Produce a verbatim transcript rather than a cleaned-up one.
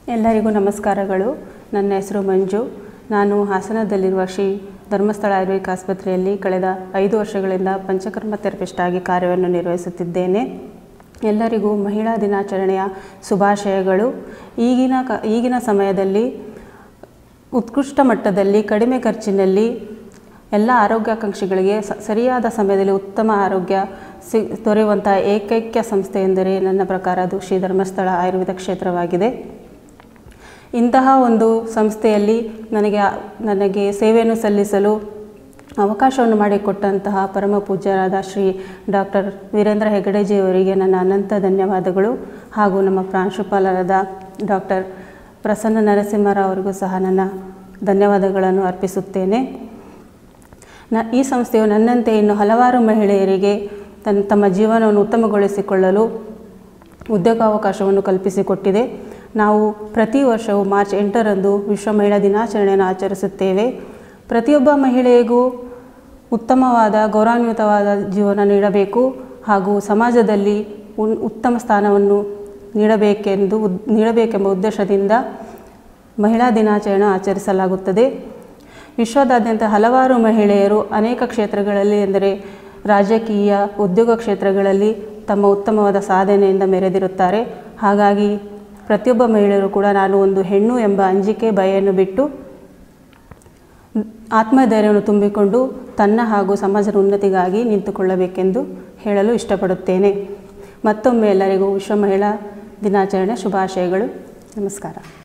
ಎಲ್ಲರಿಗೂ ನಮಸ್ಕಾರಗಳು. ನನ್ನ ಹೆಸರು ಮಂಜು. ನಾನು ಹಾಸನದಲ್ಲಿರುವ ಶ್ರೀ ಧರ್ಮಸ್ಥಳ ಆಯುರ್ವೇದಿಕ ಆಸ್ಪತ್ರೆಯಲ್ಲಿ ಕಳೆದ ಐದು ವರ್ಷಗಳಿಂದ ಪಂಚಕರ್ಮ ಥೆರಪಿಸ್ಟ್ ಆಗಿ ಕಾರ್ಯವನ್ನು ನಿರ್ವಹಿಸುತ್ತಿದ್ದೇನೆ. ಎಲ್ಲರಿಗೂ ಮಹಿಳಾ ದಿನಾಚರಣೆಯ ಶುಭಾಶಯಗಳು. ಈಗಿನ ಕ ಈಗಿನ ಸಮಯದಲ್ಲಿ ಉತ್ಕೃಷ್ಟ ಮಟ್ಟದಲ್ಲಿ ಕಡಿಮೆ ಖರ್ಚಿನಲ್ಲಿ ಎಲ್ಲ ಆರೋಗ್ಯಾಕಾಂಕ್ಷಿಗಳಿಗೆ ಸರಿಯಾದ ಸಮಯದಲ್ಲಿ ಉತ್ತಮ ಆರೋಗ್ಯ ಸಿ ದೊರೆಯುವಂಥ ಏಕೈಕ ಸಂಸ್ಥೆ ಎಂದರೆ ನನ್ನ ಪ್ರಕಾರ ಅದು ಶ್ರೀ ಧರ್ಮಸ್ಥಳ ಆಯುರ್ವೇದ ಕ್ಷೇತ್ರವಾಗಿದೆ. ಇಂತಹ ಒಂದು ಸಂಸ್ಥೆಯಲ್ಲಿ ನನಗೆ ನನಗೆ ಸೇವೆಯನ್ನು ಸಲ್ಲಿಸಲು ಅವಕಾಶವನ್ನು ಮಾಡಿಕೊಟ್ಟಂತಹ ಪರಮ ಪೂಜ್ಯರಾದ ಶ್ರೀ ಡಾಕ್ಟರ್ ವೀರೇಂದ್ರ ಹೆಗಡೆಜಿಯವರಿಗೆ ನನ್ನ ಅನಂತ ಧನ್ಯವಾದಗಳು. ಹಾಗೂ ನಮ್ಮ ಪ್ರಾಂಶುಪಾಲರಾದ ಡಾಕ್ಟರ್ ಪ್ರಸನ್ನ ನರಸಿಂಹರಾವ್ ಅವರಿಗೂ ಸಹ ನನ್ನ ಧನ್ಯವಾದಗಳನ್ನು ಅರ್ಪಿಸುತ್ತೇನೆ. ನ ಈ ಸಂಸ್ಥೆಯು ನನ್ನಂತೆ ಇನ್ನು ಹಲವಾರು ಮಹಿಳೆಯರಿಗೆ ತನ್ನ ತಮ್ಮ ಜೀವನವನ್ನು ಉತ್ತಮಗೊಳಿಸಿಕೊಳ್ಳಲು ಉದ್ಯೋಗಾವಕಾಶವನ್ನು ಕಲ್ಪಿಸಿಕೊಟ್ಟಿದೆ. ನಾವು ಪ್ರತಿ ವರ್ಷವೂ ಮಾರ್ಚ್ ಎಂಟರಂದು ವಿಶ್ವ ಮಹಿಳಾ ದಿನಾಚರಣೆಯನ್ನು ಆಚರಿಸುತ್ತೇವೆ. ಪ್ರತಿಯೊಬ್ಬ ಮಹಿಳೆಗೂ ಉತ್ತಮವಾದ ಗೌರವಾನ್ವಿತವಾದ ಜೀವನ ನೀಡಬೇಕು ಹಾಗೂ ಸಮಾಜದಲ್ಲಿ ಉತ್ತಮ ಸ್ಥಾನವನ್ನು ನೀಡಬೇಕೆಂದು ನೀಡಬೇಕೆಂಬ ಉದ್ದೇಶದಿಂದ ಮಹಿಳಾ ದಿನಾಚರಣೆ ಆಚರಿಸಲಾಗುತ್ತದೆ. ವಿಶ್ವದಾದ್ಯಂತ ಹಲವಾರು ಮಹಿಳೆಯರು ಅನೇಕ ಕ್ಷೇತ್ರಗಳಲ್ಲಿ ಎಂದರೆ ರಾಜಕೀಯ, ಉದ್ಯೋಗ ಕ್ಷೇತ್ರಗಳಲ್ಲಿ ತಮ್ಮ ಉತ್ತಮವಾದ ಸಾಧನೆಯಿಂದ ಮೆರೆದಿರುತ್ತಾರೆ. ಹಾಗಾಗಿ ಪ್ರತಿಯೊಬ್ಬ ಮಹಿಳೆಯರು ಕೂಡ ನಾನು ಒಂದು ಹೆಣ್ಣು ಎಂಬ ಅಂಜಿಕೆ ಭಯವನ್ನು ಬಿಟ್ಟು ಆತ್ಮಧೈರ್ಯವನ್ನು ತುಂಬಿಕೊಂಡು ತನ್ನ ಹಾಗೂ ಸಮಾಜದ ಉನ್ನತಿಗಾಗಿ ನಿಂತುಕೊಳ್ಳಬೇಕೆಂದು ಹೇಳಲು ಇಷ್ಟಪಡುತ್ತೇನೆ. ಮತ್ತೊಮ್ಮೆ ಎಲ್ಲರಿಗೂ ವಿಶ್ವ ಮಹಿಳಾ ದಿನಾಚರಣೆ ಶುಭಾಶಯಗಳು. ನಮಸ್ಕಾರ.